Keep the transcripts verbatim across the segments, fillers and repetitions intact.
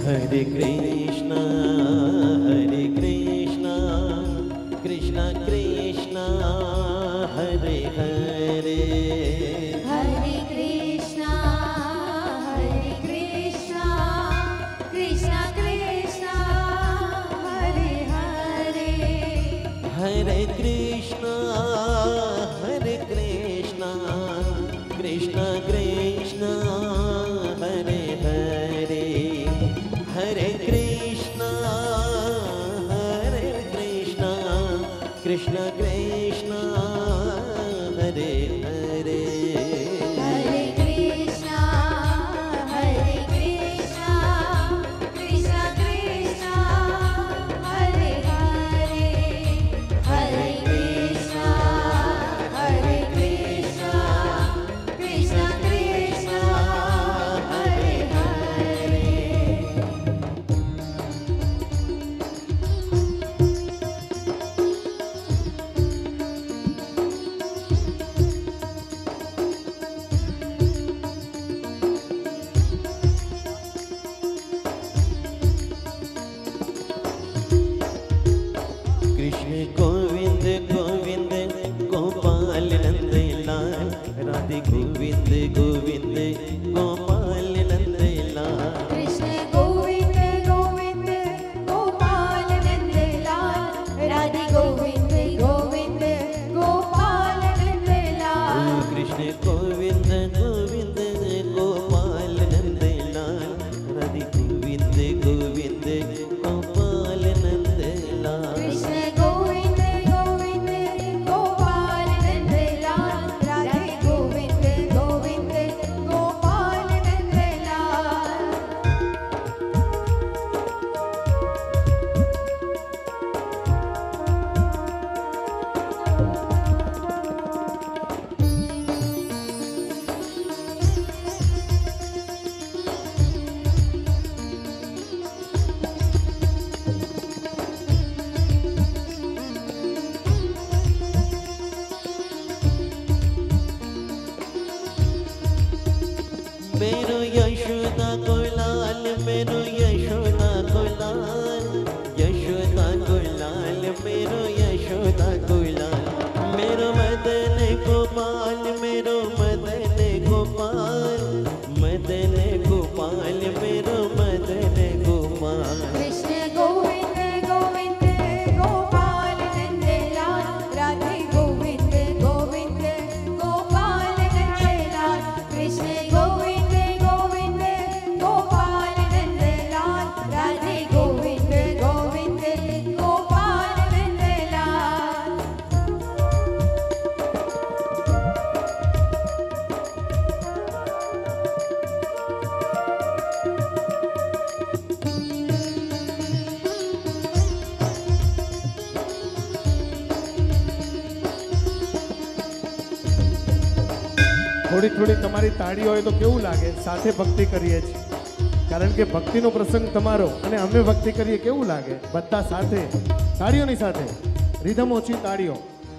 हरे कृष्णा हरे कृष्णा कृष्णा कृष्णा हरे हरे हरे कृष्णा हरे कृष्णा कृष्णा कृष्णा हरे हरे हरे कृष्णा हरे कृष्णा कृष्णा कृष्णा हरे हरे हरे कृष्णा हरे कृष्णा कृष्णा कृष्णा हरे हरे हरे कृष्णा हरे कृष्णा कृष्णा कृष्णा हरे हरे हरे कृष्णा हरे कृष्णा कृष्णा कृष्णा हरे हरे कृष्ण गोविंद गोविंद गोपाल नंद लाल राधे गोविंद गोविंद गोपाल नंद लाल कृष्ण गोविंद गोविंद गोपाल नंद लाल राधे गोविंद गोविंद गोपाल नंद लाल कृष्ण गोविंद गोविंद गोपाल नंद लाल राधे गोविंद गोविंद गोपाल नंद लाल कृष्ण गोविंद गोविंद गोपाल नंद लाल राधे गोविंद गोविंद गोपाल नंद लाल मेरो यशोदा को लाल मेरो यशोदा को लाल यशोदा को लाल मेरो यशोदा को लाल मेरो मदन गोपाल मेरो मदन गोपाल मदन गोपाल मेरो मदन गोपाल कृष्ण गोविंद गोविंद गोपाल नंद लाल राधे गोविंद गोविंद गोपाल नंद लाल कृष्ण गोविंद गोविंद गोपाल नंद लाल राधे गोविंद गोविंद गोपाल नंद लाल થોડી થોડી તમારી તાળીઓ હોય તો કેવું લાગે? સાથે ભક્તિ કરીએ છીએ કારણ કે ભક્તિનો પ્રસંગ તમારો અને અમે ભક્તિ કરીએ કેવું લાગે? બધા સાથે તાળીઓની સાથે રીધમ ઓછી તાળીઓ.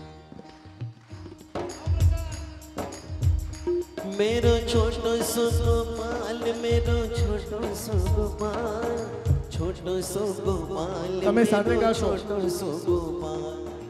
मेरो छोटो सो गोपाल मेरो छोटो सो गोपाल छोटो सो गोपाल તમે સાથે मेरो ગાશો. छोटो सो गोपाल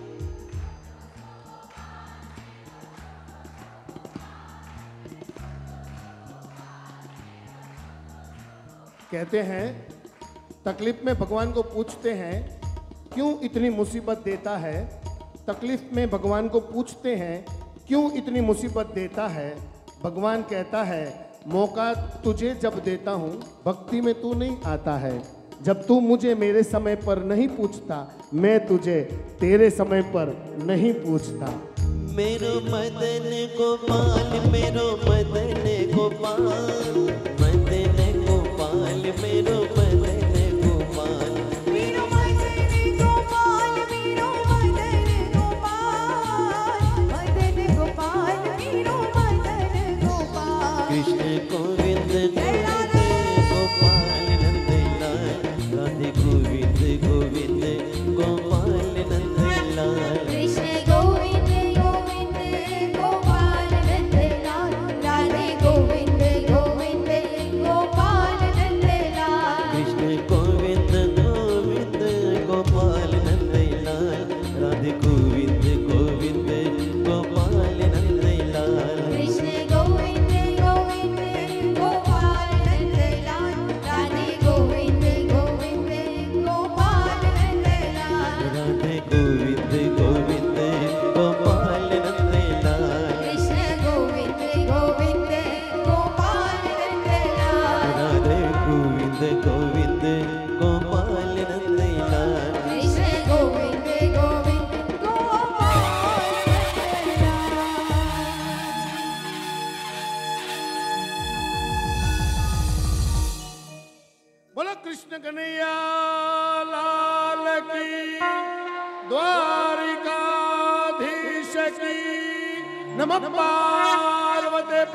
कहते हैं तकलीफ में भगवान को पूछते हैं क्यों इतनी मुसीबत देता है. तकलीफ में भगवान को पूछते हैं क्यों इतनी मुसीबत देता है. भगवान कहता है मौका तुझे जब देता हूँ भक्ति में तू नहीं आता है. जब तू मुझे मेरे समय पर नहीं पूछता मैं तुझे तेरे समय पर नहीं पूछता. मेरो मदन गोपाल मेरो मदन गोपाल मदन गोपाल मेरो मदन गोपाल मेरो मदन गोपाल मेरो मदन गोपाल मदन गोपाल मेरो मदन गोपाल कृष्ण गोविंद गोविंद गोपाल नंद लाल राधे गोविंद गोविंद गोपाल नंद लाल कृष्ण गोविंद गोविंद गोपाल नंद लाल राधे गोविंद गोविंद गोपाल नंद लाल कृष्ण गोविंद गोविंद गोपाल नंदलाल राधे गोविंद गोविंद गोपाल नंदलाल कृष्ण गोविंद गोविंद गोपाल नंदलाल राधे गोविंद गोविंद गोपाल नंदलाल राधे गोविंद गोविंद गोपाल नंदलाल कृष्ण गोविंद गोविंद गोपाल नंदलाल राधे गोविंद गोविंद गोपाल नंदलाल कृष्ण गोविंद गोविंद गोपाल बोलो कृष्ण कन्हैया लाल की, द्वारिकाधीश की, नमः पार्वती